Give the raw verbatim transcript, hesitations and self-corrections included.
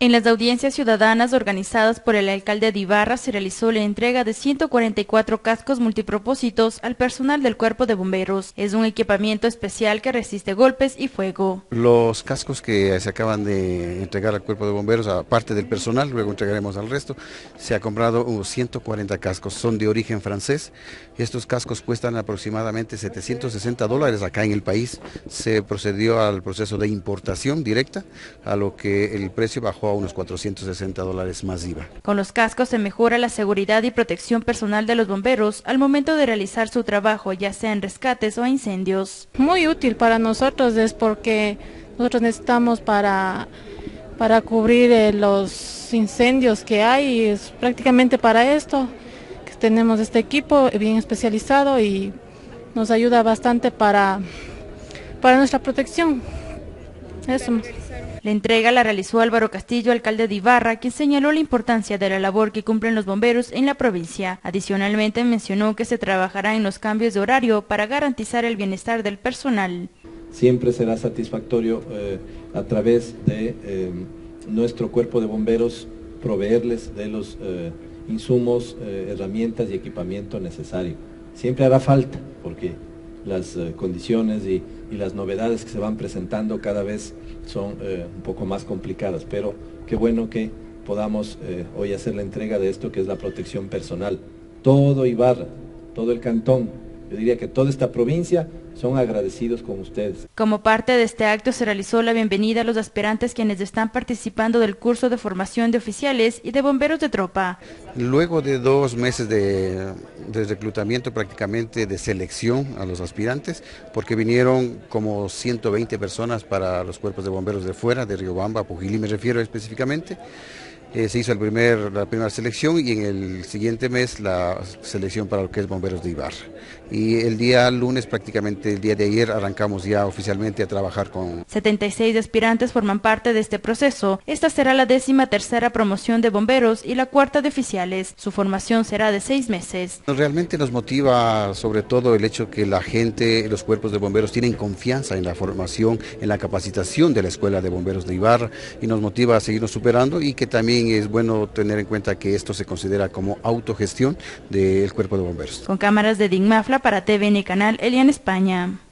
En las audiencias ciudadanas organizadas por el alcalde de Ibarra se realizó la entrega de ciento cuarenta y cuatro cascos multipropósitos al personal del Cuerpo de Bomberos. Es un equipamiento especial que resiste golpes y fuego. Los cascos que se acaban de entregar al Cuerpo de Bomberos, aparte del personal, luego entregaremos al resto, se ha comprado uh, ciento cuarenta cascos, son de origen francés. Estos cascos cuestan aproximadamente setecientos sesenta dólares acá en el país. Se procedió al proceso de importación directa, a lo que el precio bajó a unos cuatrocientos sesenta dólares más I V A. Con los cascos se mejora la seguridad y protección personal de los bomberos al momento de realizar su trabajo, ya sea en rescates o incendios. Muy útil para nosotros es porque nosotros necesitamos para, para cubrir eh, los incendios que hay, y es prácticamente para esto que tenemos este equipo bien especializado y nos ayuda bastante para, para nuestra protección. Eso más. La entrega la realizó Álvaro Castillo, alcalde de Ibarra, quien señaló la importancia de la labor que cumplen los bomberos en la provincia. Adicionalmente mencionó que se trabajará en los cambios de horario para garantizar el bienestar del personal. Siempre será satisfactorio eh, a través de eh, nuestro cuerpo de bomberos proveerles de los eh, insumos, eh, herramientas y equipamiento necesario. Siempre hará falta porque las eh, condiciones y, y las novedades que se van presentando cada vez son eh, un poco más complicadas, pero qué bueno que podamos eh, hoy hacer la entrega de esto que es la protección personal. Todo Ibarra, todo el cantón, yo diría que toda esta provincia son agradecidos con ustedes. Como parte de este acto se realizó la bienvenida a los aspirantes quienes están participando del curso de formación de oficiales y de bomberos de tropa. Luego de dos meses de, de reclutamiento, prácticamente de selección a los aspirantes, porque vinieron como ciento veinte personas para los cuerpos de bomberos de fuera, de Riobamba, Pujilí me refiero específicamente. Eh, se hizo el primer, la primera selección y en el siguiente mes la selección para lo que es Bomberos de Ibarra. Y el día lunes, prácticamente el día de ayer, arrancamos ya oficialmente a trabajar con... setenta y seis aspirantes forman parte de este proceso. Esta será la décima tercera promoción de bomberos y la cuarta de oficiales. Su formación será de seis meses. Realmente nos motiva sobre todo el hecho que la gente, los cuerpos de bomberos tienen confianza en la formación, en la capacitación de la Escuela de Bomberos de Ibarra y nos motiva a seguirnos superando y que también es bueno tener en cuenta que esto se considera como autogestión del Cuerpo de Bomberos. Con cámaras de Dinmafla para T V N Canal, Elian España.